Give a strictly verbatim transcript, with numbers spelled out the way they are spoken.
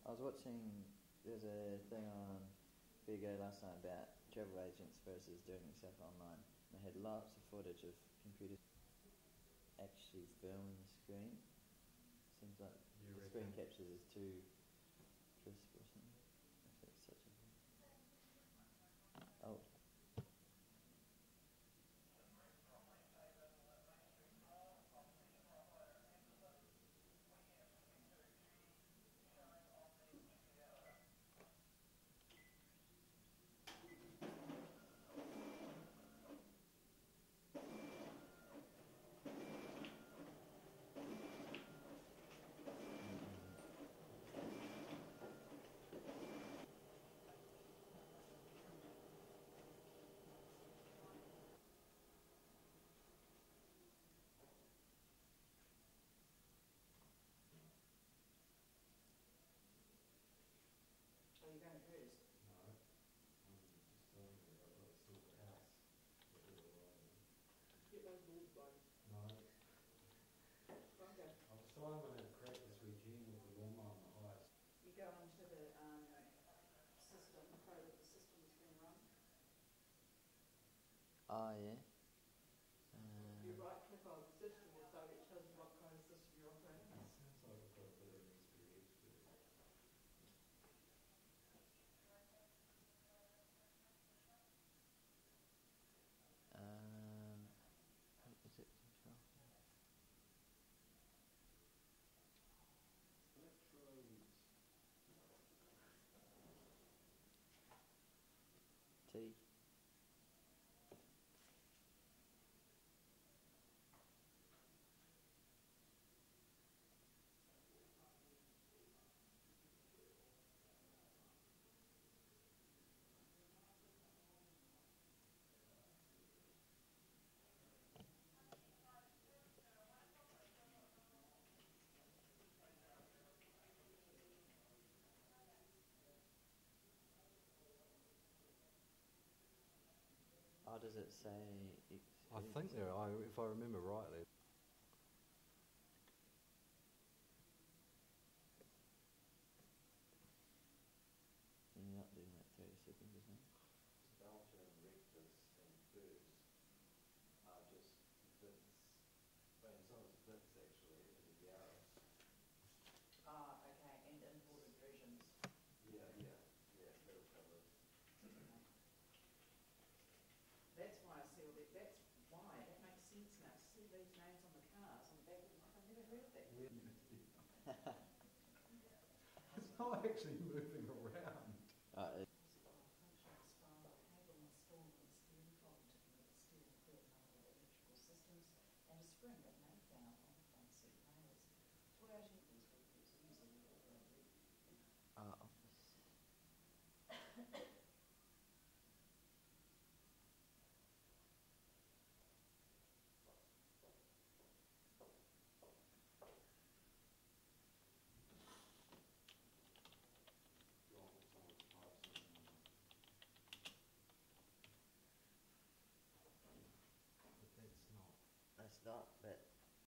I was watching, there's a thing on Big O last night about travel agents versus doing it yourself online. They had lots of footage of computers actually filming the screen. Seems like You the reckon? screen captures is too crisp or something. If it's such a thing. Oh. Are you going first? No. I'm just telling you, I've got to sort the house. Get rid of all of them. Get those balls blown. No. Okay. I've decided I'm going to crack this weekend with the lawnmower on the highest. You go onto the um, system, code that the system is being run. Oh, yeah. You Um, right click on the system so it tells you what kind of system you're operating. It sounds like I've got a bit of an experience with it. um, what was it? Control? Electrodes. T. Oh, does it say? I think there are, if I remember rightly. You're not doing like thirty seconds, isn't it? Belcher and Rectus and First are just Vince. I mean, some of it's Vince actually, and the Yaris. Ah, okay, and imported versions. Yeah, yeah, yeah, that'll cover it. That's why I see all that. That's why. That makes sense now. See these names on the cars on the back of the I've never heard of that. It's not actually moving around. Uh, it,